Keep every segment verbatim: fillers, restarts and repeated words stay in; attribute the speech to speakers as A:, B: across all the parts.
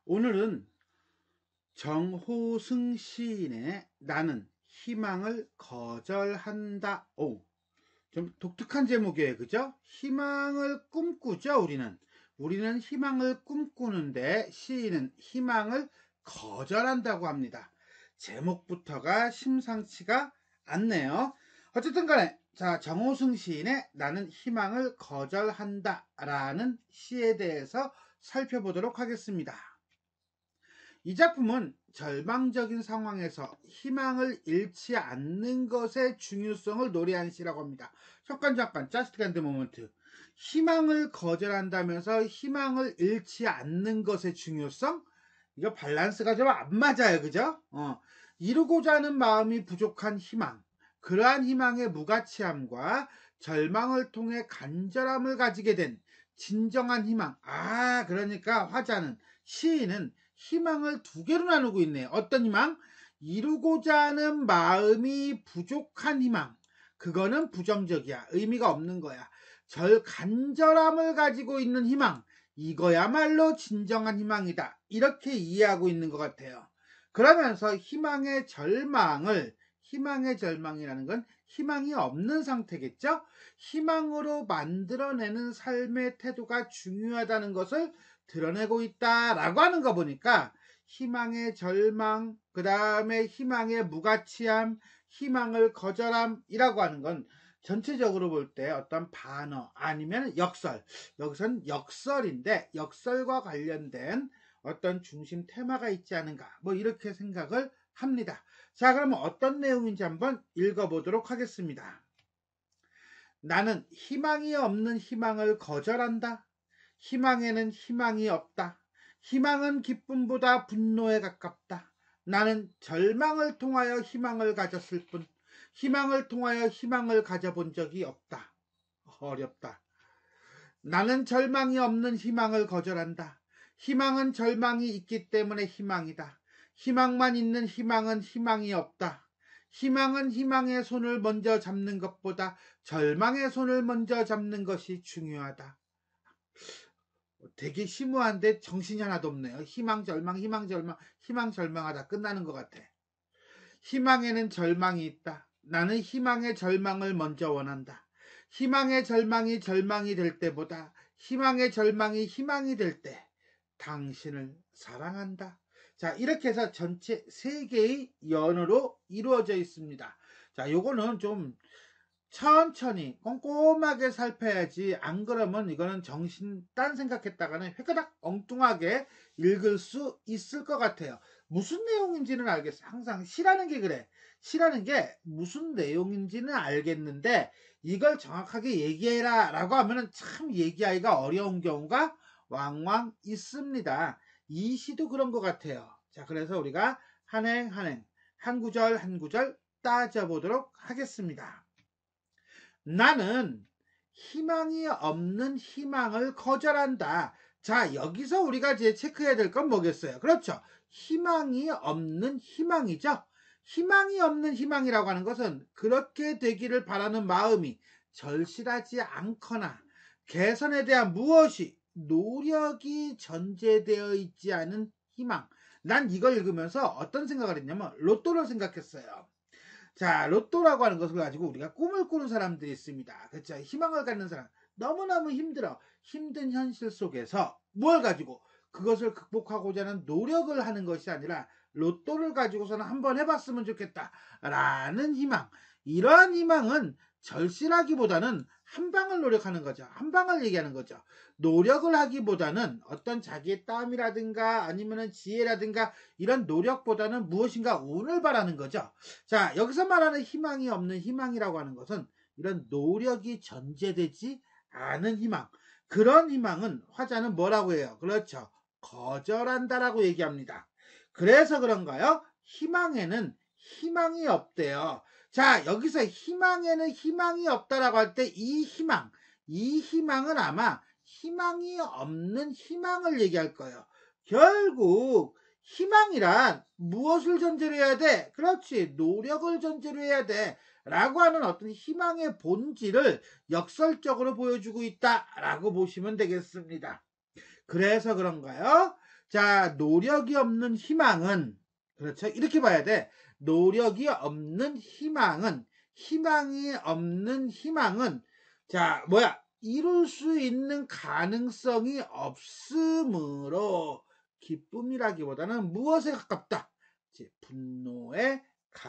A: 오늘은 정호승 시인의 나는 희망을 거절한다. 오, 좀 독특한 제목이에요. 그죠? 희망을 꿈꾸죠. 우리는 우리는 희망을 꿈꾸는데 시인은 희망을 거절한다고 합니다. 제목부터가 심상치가 않네요. 어쨌든 간에 자, 정호승 시인의 나는 희망을 거절한다 라는 시에 대해서 살펴보도록 하겠습니다. 이 작품은 절망적인 상황에서 희망을 잃지 않는 것의 중요성을 노래한 시라고 합니다. 잠깐 잠깐 just a moment. 희망을 거절한다면서 희망을 잃지 않는 것의 중요성? 이거 밸런스가 좀 안 맞아요. 그죠? 어, 이루고자 하는 마음이 부족한 희망, 그러한 희망의 무가치함과 절망을 통해 간절함을 가지게 된 진정한 희망. 아, 그러니까 화자는, 시인은 희망을 두 개로 나누고 있네요. 어떤 희망? 이루고자 하는 마음이 부족한 희망. 그거는 부정적이야. 의미가 없는 거야. 절 간절함을 가지고 있는 희망. 이거야말로 진정한 희망이다. 이렇게 이해하고 있는 것 같아요. 그러면서 희망의 절망을, 희망의 절망이라는 건 희망이 없는 상태겠죠? 희망으로 만들어내는 삶의 태도가 중요하다는 것을 드러내고 있다라고 하는 거 보니까 희망의 절망, 그 다음에 희망의 무가치함, 희망을 거절함이라고 하는 건 전체적으로 볼 때 어떤 반어 아니면 역설, 여기선 역설인데 역설과 관련된 어떤 중심 테마가 있지 않은가, 뭐 이렇게 생각을 합니다. 자, 그러면 어떤 내용인지 한번 읽어보도록 하겠습니다. 나는 희망이 없는 희망을 거절한다. 희망에는 희망이 없다. 희망은 기쁨보다 분노에 가깝다. 나는 절망을 통하여 희망을 가졌을 뿐 희망을 통하여 희망을 가져본 적이 없다. 어렵다. 나는 절망이 없는 희망을 거절한다. 희망은 절망이 있기 때문에 희망이다. 희망만 있는 희망은 희망이 없다. 희망은 희망의 손을 먼저 잡는 것보다 절망의 손을 먼저 잡는 것이 중요하다. 되게 심오한데 정신이 하나도 없네요. 희망, 절망, 희망, 절망, 희망, 절망하다 끝나는 것 같아. 희망에는 절망이 있다. 나는 희망의 절망을 먼저 원한다. 희망의 절망이 절망이 될 때보다 희망의 절망이 희망이 될 때 당신을 사랑한다. 자, 이렇게 해서 전체 세 개의 연으로 이루어져 있습니다. 자, 요거는 좀 천천히 꼼꼼하게 살펴야지, 안 그러면 이거는 정신 딴 생각했다가는 회가닥 엉뚱하게 읽을 수 있을 것 같아요. 무슨 내용인지는 알겠어. 항상 시라는 게 그래. 시라는 게 무슨 내용인지는 알겠는데 이걸 정확하게 얘기해라 라고 하면은 참 얘기하기가 어려운 경우가 왕왕 있습니다. 이 시도 그런 것 같아요. 자, 그래서 우리가 한행 한행 한 구절 한 구절 따져보도록 하겠습니다. 나는 희망이 없는 희망을 거절한다. 자, 여기서 우리가 이제 체크해야 될 건 뭐겠어요? 그렇죠. 희망이 없는 희망이죠. 희망이 없는 희망이라고 하는 것은 그렇게 되기를 바라는 마음이 절실하지 않거나 개선에 대한 무엇이 노력이 전제되어 있지 않은 희망. 난 이걸 읽으면서 어떤 생각을 했냐면 로또를 생각했어요. 자, 로또라고 하는 것을 가지고 우리가 꿈을 꾸는 사람들이 있습니다. 그렇죠? 희망을 갖는 사람. 너무너무 힘들어. 힘든 현실 속에서 뭘 가지고 그것을 극복하고자 하는 노력을 하는 것이 아니라 로또를 가지고서는 한번 해봤으면 좋겠다 라는 희망. 이러한 희망은 절실하기보다는 한 방을 노력하는 거죠. 한 방을 얘기하는 거죠. 노력을 하기보다는 어떤 자기의 땀이라든가 아니면 지혜라든가 이런 노력보다는 무엇인가 운을 바라는 거죠. 자, 여기서 말하는 희망이 없는 희망이라고 하는 것은 이런 노력이 전제되지 않은 희망. 그런 희망은 화자는 뭐라고 해요? 그렇죠. 거절한다라고 얘기합니다. 그래서 그런가요? 희망에는 희망이 없대요. 자, 여기서 희망에는 희망이 없다라고 할 때 이 희망, 이 희망은 아마 희망이 없는 희망을 얘기할 거예요. 결국 희망이란 무엇을 전제로 해야 돼? 그렇지, 노력을 전제로 해야 돼 라고 하는 어떤 희망의 본질을 역설적으로 보여주고 있다 라고 보시면 되겠습니다. 그래서 그런가요? 자, 노력이 없는 희망은, 그렇죠? 이렇게 봐야 돼. 노력이 없는 희망은, 희망이 없는 희망은, 자, 뭐야? 이룰 수 있는 가능성이 없으므로 기쁨이라기보다는 무엇에 가깝다? 분노에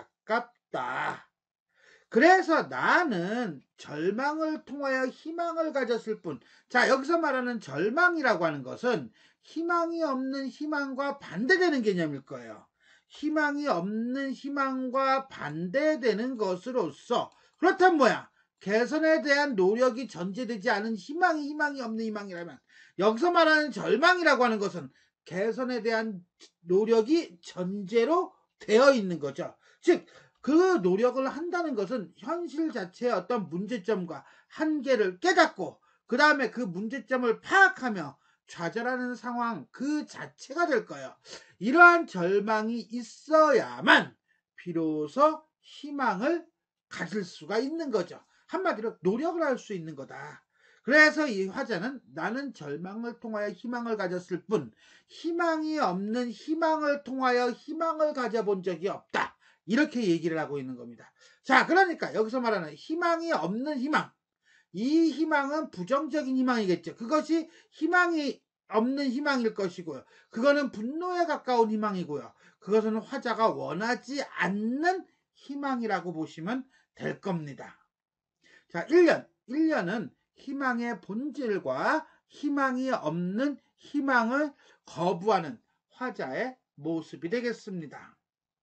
A: 가깝다. 그래서 나는 절망을 통하여 희망을 가졌을 뿐. 자, 여기서 말하는 절망이라고 하는 것은 희망이 없는 희망과 반대되는 개념일 거예요. 희망이 없는 희망과 반대되는 것으로서, 그렇다면 뭐야? 개선에 대한 노력이 전제되지 않은 희망이 희망이 없는 희망이라면, 여기서 말하는 절망이라고 하는 것은 개선에 대한 노력이 전제로 되어 있는 거죠. 즉, 그 노력을 한다는 것은 현실 자체의 어떤 문제점과 한계를 깨닫고 그 다음에 그 문제점을 파악하며 좌절하는 상황 그 자체가 될 거예요. 이러한 절망이 있어야만 비로소 희망을 가질 수가 있는 거죠. 한마디로 노력을 할 수 있는 거다. 그래서 이 화자는 나는 절망을 통하여 희망을 가졌을 뿐 희망이 없는 희망을 통하여 희망을 가져본 적이 없다. 이렇게 얘기를 하고 있는 겁니다. 자, 그러니까 여기서 말하는 희망이 없는 희망, 이 희망은 부정적인 희망이겠죠. 그것이 희망이 없는 희망일 것이고요. 그거는 분노에 가까운 희망이고요. 그것은 화자가 원하지 않는 희망이라고 보시면 될 겁니다. 자, 일 년. 일 년은 희망의 본질과 희망이 없는 희망을 거부하는 화자의 모습이 되겠습니다.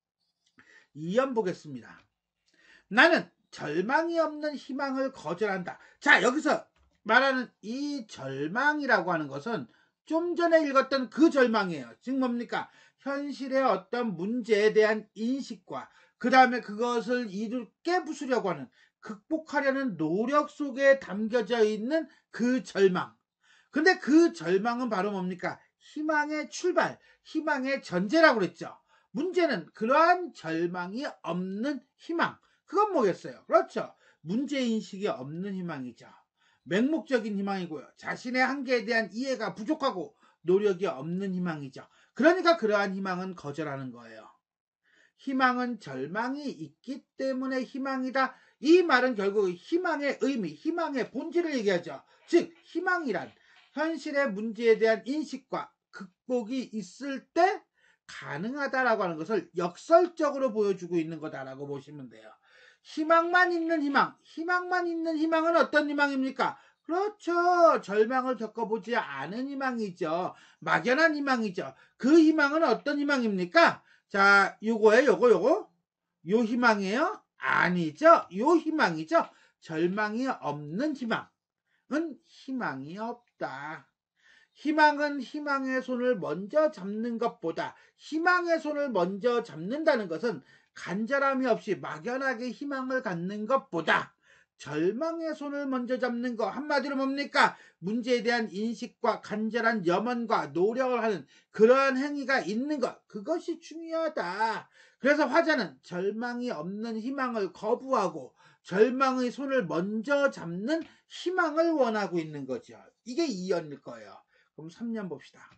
A: 이 연 보겠습니다. 나는 절망이 없는 희망을 거절한다. 자, 여기서 말하는 이 절망이라고 하는 것은 좀 전에 읽었던 그 절망이에요. 즉 뭡니까? 현실의 어떤 문제에 대한 인식과 그 다음에 그것을 이룰 깨부수려고 하는, 극복하려는 노력 속에 담겨져 있는 그 절망. 근데 그 절망은 바로 뭡니까? 희망의 출발, 희망의 전제라고 그랬죠. 문제는 그러한 절망이 없는 희망. 그건 뭐겠어요? 그렇죠. 문제인식이 없는 희망이죠. 맹목적인 희망이고요. 자신의 한계에 대한 이해가 부족하고 노력이 없는 희망이죠. 그러니까 그러한 희망은 거절하는 거예요. 희망은 절망이 있기 때문에 희망이다. 이 말은 결국 희망의 의미, 희망의 본질을 얘기하죠. 즉 희망이란 현실의 문제에 대한 인식과 극복이 있을 때 가능하다라고 하는 것을 역설적으로 보여주고 있는 거다라고 보시면 돼요. 희망만 있는 희망, 희망만 있는 희망은 어떤 희망입니까? 그렇죠. 절망을 겪어보지 않은 희망이죠. 막연한 희망이죠. 그 희망은 어떤 희망입니까? 자, 요거예요, 요거, 요거. 요 희망이에요? 아니죠. 요 희망이죠. 절망이 없는 희망은 희망이 없다. 희망은 희망의 손을 먼저 잡는 것보다, 희망의 손을 먼저 잡는다는 것은 간절함이 없이 막연하게 희망을 갖는 것보다 절망의 손을 먼저 잡는 것, 한마디로 뭡니까? 문제에 대한 인식과 간절한 염원과 노력을 하는 그러한 행위가 있는 것, 그것이 중요하다. 그래서 화자는 절망이 없는 희망을 거부하고 절망의 손을 먼저 잡는 희망을 원하고 있는 거죠. 이게 이 연일 거예요. 그럼 삼 년 봅시다.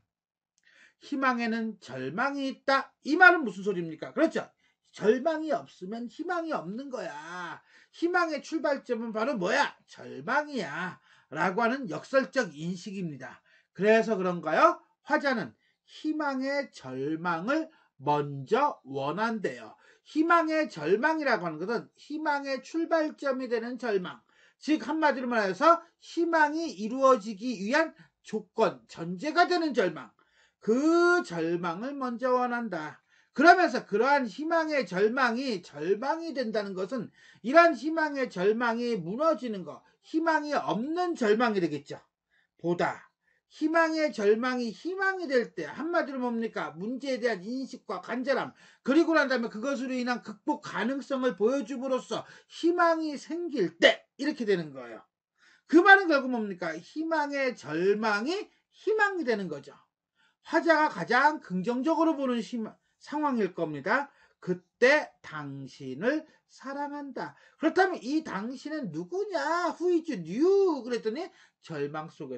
A: 희망에는 절망이 있다. 이 말은 무슨 소리입니까? 그렇죠. 절망이 없으면 희망이 없는 거야. 희망의 출발점은 바로 뭐야? 절망이야. 라고 하는 역설적 인식입니다. 그래서 그런가요? 화자는 희망의 절망을 먼저 원한대요. 희망의 절망이라고 하는 것은 희망의 출발점이 되는 절망. 즉 한마디로 말해서 희망이 이루어지기 위한 조건, 전제가 되는 절망. 그 절망을 먼저 원한다. 그러면서 그러한 희망의 절망이 절망이 된다는 것은 이러한 희망의 절망이 무너지는 것, 희망이 없는 절망이 되겠죠. 보다 희망의 절망이 희망이 될 때 한마디로 뭡니까? 문제에 대한 인식과 간절함, 그리고 난 다음에 그것으로 인한 극복 가능성을 보여줌으로써 희망이 생길 때 이렇게 되는 거예요. 그 말은 결국 뭡니까? 희망의 절망이 희망이 되는 거죠. 화자가 가장 긍정적으로 보는 희망, 상황일 겁니다. 그때 당신을 사랑한다. 그렇다면 이 당신은 누구냐? Who is you? 그랬더니 절망 속에서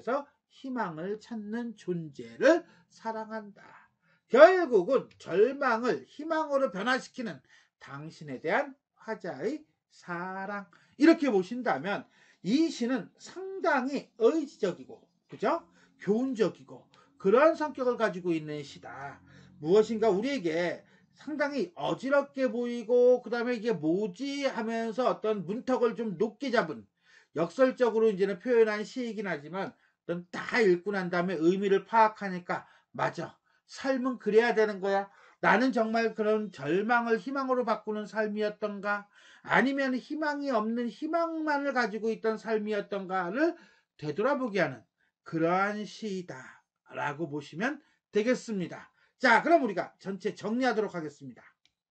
A: 희망을 찾는 존재를 사랑한다. 결국은 절망을 희망으로 변화시키는 당신에 대한 화자의 사랑. 이렇게 보신다면 이 시는 상당히 의지적이고, 그죠? 교훈적이고, 그러한 성격을 가지고 있는 시다. 무엇인가 우리에게 상당히 어지럽게 보이고, 그 다음에 이게 뭐지 하면서 어떤 문턱을 좀 높게 잡은, 역설적으로 이제는 표현한 시이긴 하지만, 어떤 다 읽고 난 다음에 의미를 파악하니까, 맞아. 삶은 그래야 되는 거야. 나는 정말 그런 절망을 희망으로 바꾸는 삶이었던가, 아니면 희망이 없는 희망만을 가지고 있던 삶이었던가를 되돌아보게 하는 그러한 시이다 라고 보시면 되겠습니다. 자, 그럼 우리가 전체 정리하도록 하겠습니다.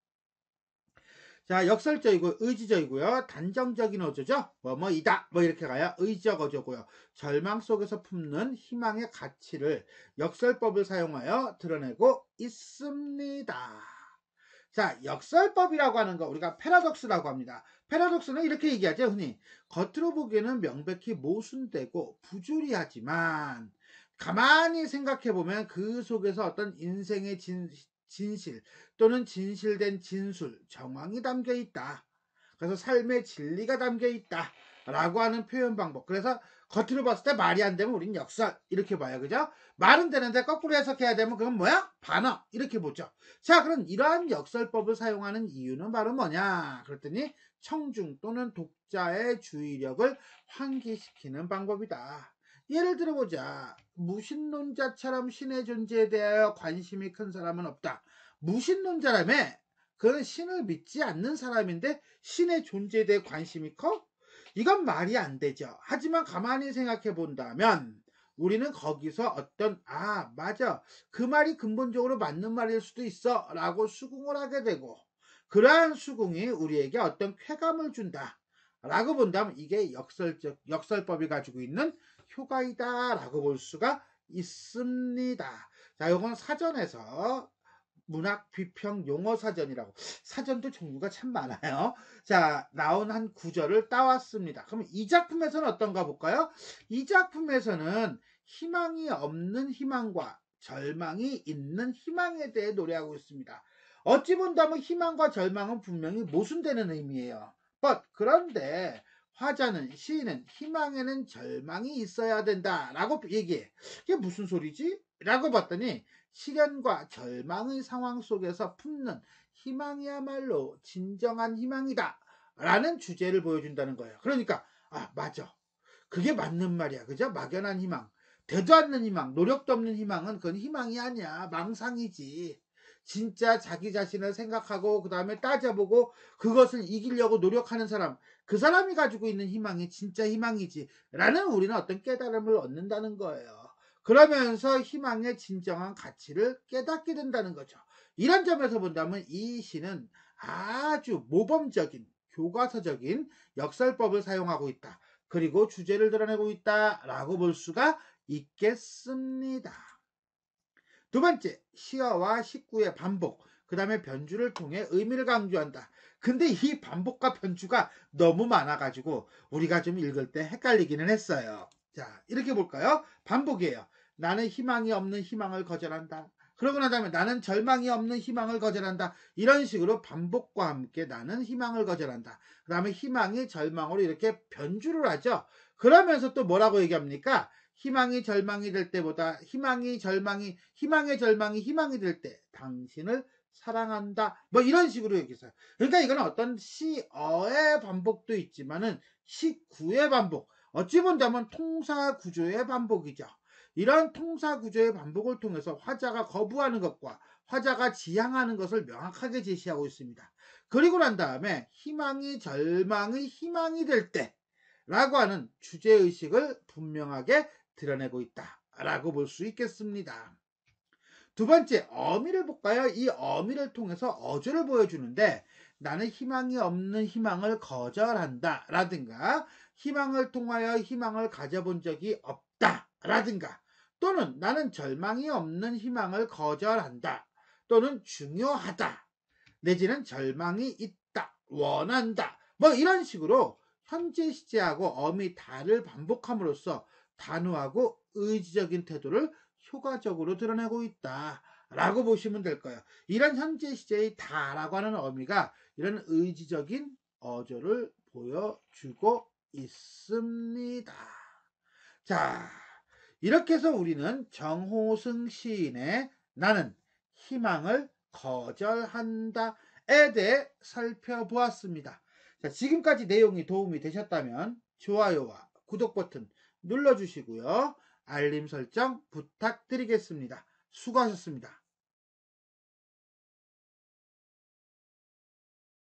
A: 자, 역설적이고 의지적이고요. 단정적인 어조죠. 뭐뭐이다. 뭐 이렇게 가야 의지적 어조고요. 절망 속에서 품는 희망의 가치를 역설법을 사용하여 드러내고 있습니다. 자, 역설법이라고 하는 거 우리가 패러독스라고 합니다. 패러독스는 이렇게 얘기하죠. 흔히 겉으로 보기에는 명백히 모순되고 부조리하지만 가만히 생각해보면 그 속에서 어떤 인생의 진, 진실 또는 진실된 진술, 정황이 담겨 있다. 그래서 삶의 진리가 담겨 있다 라고 하는 표현 방법. 그래서 겉으로 봤을 때 말이 안 되면 우린 역설 이렇게 봐요. 그죠? 말은 되는데 거꾸로 해석해야 되면 그건 뭐야? 반어 이렇게 보죠. 자, 그럼 이러한 역설법을 사용하는 이유는 바로 뭐냐? 그랬더니 청중 또는 독자의 주의력을 환기시키는 방법이다. 예를 들어보자. 무신론자처럼 신의 존재에 대하여 관심이 큰 사람은 없다. 무신론자라며 그는 신을 믿지 않는 사람인데 신의 존재에 대해 관심이 커? 이건 말이 안 되죠. 하지만 가만히 생각해 본다면 우리는 거기서 어떤 아 맞아 그 말이 근본적으로 맞는 말일 수도 있어 라고 수긍을 하게 되고, 그러한 수긍이 우리에게 어떤 쾌감을 준다 라고 본다면 이게 역설적, 역설법이 가지고 있는 효과이다 라고 볼 수가 있습니다. 자, 요건 사전에서 문학 비평 용어 사전이라고, 사전도 종류가 참 많아요. 자, 나온 한 구절을 따왔습니다. 그럼 이 작품에서는 어떤가 볼까요? 이 작품에서는 희망이 없는 희망과 절망이 있는 희망에 대해 노래하고 있습니다. 어찌 본다면 희망과 절망은 분명히 모순되는 의미예요. but 그런데 화자는, 시인은 희망에는 절망이 있어야 된다 라고 얘기해. 이게 무슨 소리지? 라고 봤더니 시련과 절망의 상황 속에서 품는 희망이야말로 진정한 희망이다 라는 주제를 보여준다는 거예요. 그러니까 아 맞아, 그게 맞는 말이야. 그죠? 막연한 희망, 되도 않는 희망, 노력도 없는 희망은 그건 희망이 아니야. 망상이지. 진짜 자기 자신을 생각하고 그 다음에 따져보고 그것을 이기려고 노력하는 사람, 그 사람이 가지고 있는 희망이 진짜 희망이지 라는 우리는 어떤 깨달음을 얻는다는 거예요. 그러면서 희망의 진정한 가치를 깨닫게 된다는 거죠. 이런 점에서 본다면 이 시는 아주 모범적인 교과서적인 역설법을 사용하고 있다. 그리고 주제를 드러내고 있다 라고 볼 수가 있겠습니다. 두 번째, 시어와 식구의 반복, 그 다음에 변주를 통해 의미를 강조한다. 근데 이 반복과 변주가 너무 많아가지고 우리가 좀 읽을 때 헷갈리기는 했어요. 자, 이렇게 볼까요? 반복이에요. 나는 희망이 없는 희망을 거절한다. 그러고 난 다음에 나는 절망이 없는 희망을 거절한다. 이런 식으로 반복과 함께 나는 희망을 거절한다. 그 다음에 희망이 절망으로 이렇게 변주를 하죠. 그러면서 또 뭐라고 얘기합니까? 희망이 절망이 될 때보다 희망이 절망이 희망의 절망이 희망이 될 때 당신을 사랑한다. 뭐 이런 식으로 얘기했어요. 그러니까 이건 어떤 시어의 반복도 있지만은 시구의 반복, 어찌 본다면 통사 구조의 반복이죠. 이런 통사 구조의 반복을 통해서 화자가 거부하는 것과 화자가 지향하는 것을 명확하게 제시하고 있습니다. 그리고 난 다음에 희망이 절망의 희망이 될 때 라고 하는 주제의식을 분명하게 드러내고 있다 라고 볼 수 있겠습니다. 두 번째, 어미를 볼까요? 이 어미를 통해서 어조를 보여주는데 나는 희망이 없는 희망을 거절한다 라든가 희망을 통하여 희망을 가져본 적이 없다 라든가 또는 나는 절망이 없는 희망을 거절한다 또는 중요하다 내지는 절망이 있다 원한다 뭐 이런 식으로 현재 시제하고 어미 다를 반복함으로써 단호하고 의지적인 태도를 효과적으로 드러내고 있다 라고 보시면 될 거예요. 이런 현재 시제의 다라고 하는 어미가 이런 의지적인 어조를 보여주고 있습니다. 자, 이렇게 해서 우리는 정호승 시인의 나는 희망을 거절한다에 대해 살펴보았습니다. 자, 지금까지 내용이 도움이 되셨다면 좋아요와 구독 버튼 눌러주시고요. 알림 설정 부탁드리겠습니다. 수고하셨습니다.